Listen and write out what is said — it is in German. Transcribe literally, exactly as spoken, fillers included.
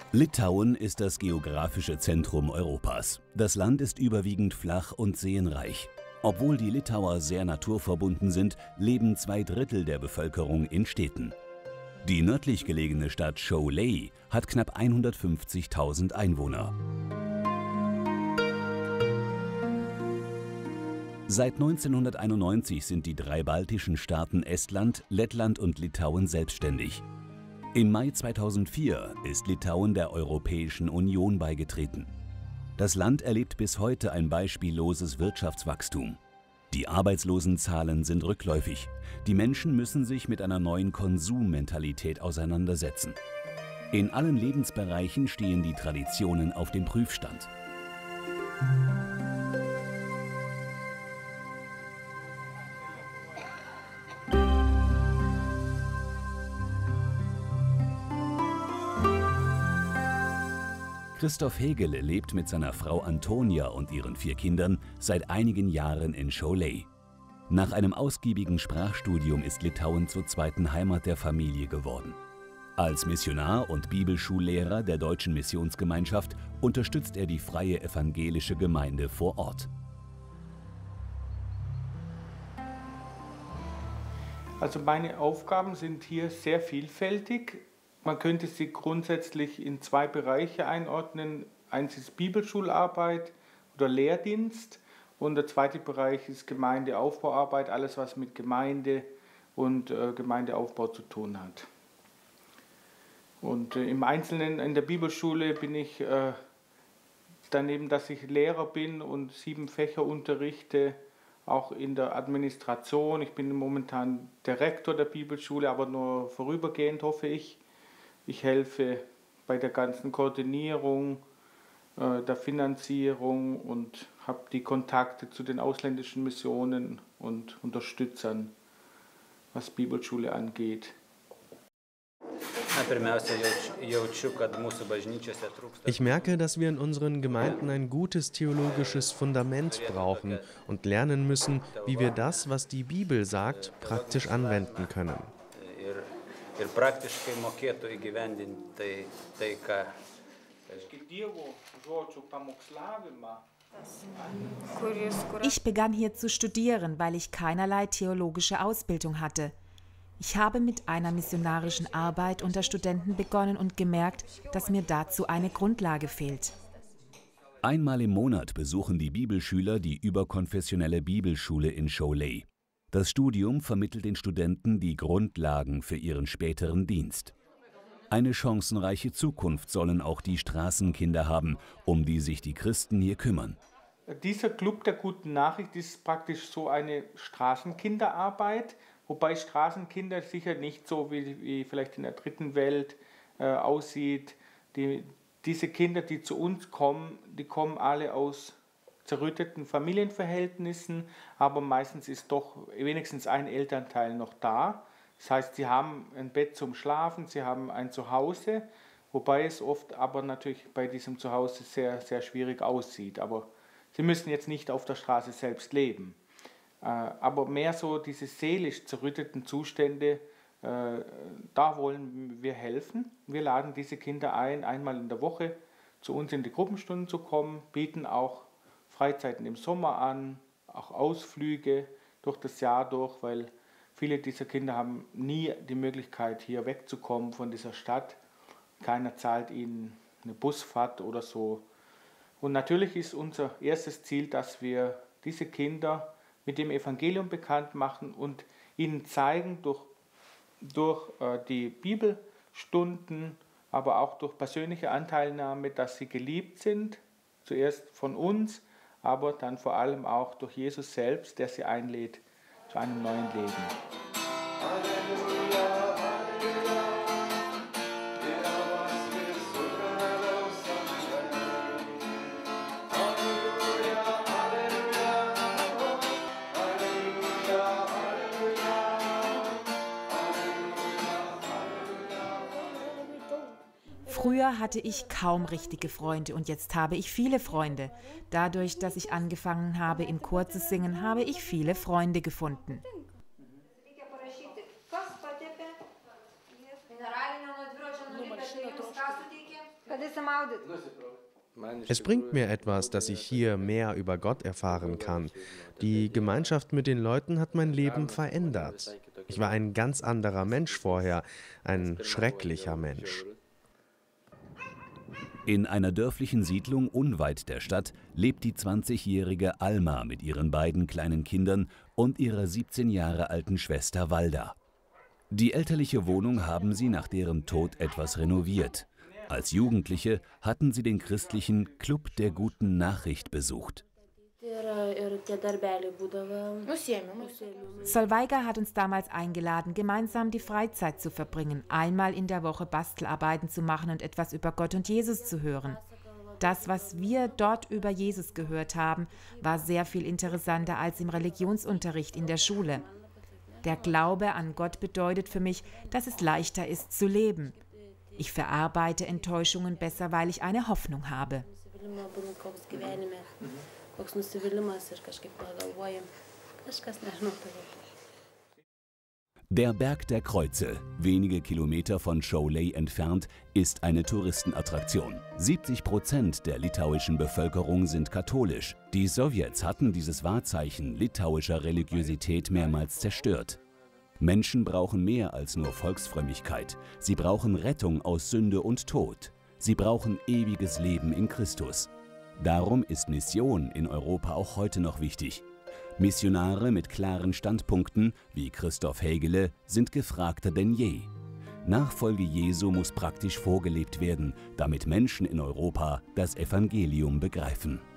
Litauen ist das geografische Zentrum Europas. Das Land ist überwiegend flach und seenreich. Obwohl die Litauer sehr naturverbunden sind, leben zwei Drittel der Bevölkerung in Städten. Die nördlich gelegene Stadt Šiauliai hat knapp hundertfünfzigtausend Einwohner. Seit neunzehnhunderteinundneunzig sind die drei baltischen Staaten Estland, Lettland und Litauen selbstständig. Im Mai zweitausendvier ist Litauen der Europäischen Union beigetreten. Das Land erlebt bis heute ein beispielloses Wirtschaftswachstum. Die Arbeitslosenzahlen sind rückläufig. Die Menschen müssen sich mit einer neuen Konsummentalität auseinandersetzen. In allen Lebensbereichen stehen die Traditionen auf dem Prüfstand. Christoph Hegele lebt mit seiner Frau Antonia und ihren vier Kindern seit einigen Jahren in Šiauliai. Nach einem ausgiebigen Sprachstudium ist Litauen zur zweiten Heimat der Familie geworden. Als Missionar und Bibelschullehrer der Deutschen Missionsgemeinschaft unterstützt er die freie evangelische Gemeinde vor Ort. Also meine Aufgaben sind hier sehr vielfältig. Man könnte sie grundsätzlich in zwei Bereiche einordnen. Eins ist Bibelschularbeit oder Lehrdienst und der zweite Bereich ist Gemeindeaufbauarbeit, alles was mit Gemeinde und äh, Gemeindeaufbau zu tun hat. Und äh, im Einzelnen in der Bibelschule bin ich äh, daneben, dass ich Lehrer bin und sieben Fächer unterrichte, auch in der Administration. Ich bin momentan der Rektor der Bibelschule, aber nur vorübergehend, hoffe ich. Ich helfe bei der ganzen Koordinierung, äh, der Finanzierung und habe die Kontakte zu den ausländischen Missionen und Unterstützern, was Bibelschule angeht. Ich merke, dass wir in unseren Gemeinden ein gutes theologisches Fundament brauchen und lernen müssen, wie wir das, was die Bibel sagt, praktisch anwenden können. Ich begann hier zu studieren, weil ich keinerlei theologische Ausbildung hatte. Ich habe mit einer missionarischen Arbeit unter Studenten begonnen und gemerkt, dass mir dazu eine Grundlage fehlt. Einmal im Monat besuchen die Bibelschüler die überkonfessionelle Bibelschule in Šiauliai. Das Studium vermittelt den Studenten die Grundlagen für ihren späteren Dienst. Eine chancenreiche Zukunft sollen auch die Straßenkinder haben, um die sich die Christen hier kümmern. Dieser Club der guten Nachricht ist praktisch so eine Straßenkinderarbeit, wobei Straßenkinder sicher nicht so wie, wie vielleicht in der dritten Welt äh, aussieht. Die, diese Kinder, die zu uns kommen, die kommen alle aus zerrütteten Familienverhältnissen, aber meistens ist doch wenigstens ein Elternteil noch da. Das heißt, sie haben ein Bett zum Schlafen, sie haben ein Zuhause, wobei es oft aber natürlich bei diesem Zuhause sehr, sehr schwierig aussieht. Aber sie müssen jetzt nicht auf der Straße selbst leben. Aber mehr so diese seelisch zerrütteten Zustände, da wollen wir helfen. Wir laden diese Kinder ein, einmal in der Woche zu uns in die Gruppenstunden zu kommen, bieten auch Freizeiten im Sommer an, auch Ausflüge durch das Jahr durch, weil viele dieser Kinder haben nie die Möglichkeit, hier wegzukommen von dieser Stadt. Keiner zahlt ihnen eine Busfahrt oder so. Und natürlich ist unser erstes Ziel, dass wir diese Kinder mit dem Evangelium bekannt machen und ihnen zeigen durch, durch äh, die Bibelstunden, aber auch durch persönliche Anteilnahme, dass sie geliebt sind, zuerst von uns, aber dann vor allem auch durch Jesus selbst, der sie einlädt zu einem neuen Leben. Halleluja, Halleluja. Früher hatte ich kaum richtige Freunde und jetzt habe ich viele Freunde. Dadurch, dass ich angefangen habe, im Chor zu singen, habe ich viele Freunde gefunden. Es bringt mir etwas, dass ich hier mehr über Gott erfahren kann. Die Gemeinschaft mit den Leuten hat mein Leben verändert. Ich war ein ganz anderer Mensch vorher, ein schrecklicher Mensch. In einer dörflichen Siedlung unweit der Stadt lebt die zwanzigjährige Alma mit ihren beiden kleinen Kindern und ihrer siebzehn Jahre alten Schwester Walda. Die elterliche Wohnung haben sie nach deren Tod etwas renoviert. Als Jugendliche hatten sie den christlichen Club der guten Nachricht besucht. Solveiga hat uns damals eingeladen, gemeinsam die Freizeit zu verbringen, einmal in der Woche Bastelarbeiten zu machen und etwas über Gott und Jesus zu hören. Das, was wir dort über Jesus gehört haben, war sehr viel interessanter als im Religionsunterricht in der Schule. Der Glaube an Gott bedeutet für mich, dass es leichter ist zu leben. Ich verarbeite Enttäuschungen besser, weil ich eine Hoffnung habe. Der Berg der Kreuze, wenige Kilometer von Šiauliai entfernt, ist eine Touristenattraktion. siebzig Prozent der litauischen Bevölkerung sind katholisch. Die Sowjets hatten dieses Wahrzeichen litauischer Religiosität mehrmals zerstört. Menschen brauchen mehr als nur Volksfrömmigkeit. Sie brauchen Rettung aus Sünde und Tod. Sie brauchen ewiges Leben in Christus. Darum ist Mission in Europa auch heute noch wichtig. Missionare mit klaren Standpunkten, wie Christoph Hägele, sind gefragter denn je. Nachfolge Jesu muss praktisch vorgelebt werden, damit Menschen in Europa das Evangelium begreifen.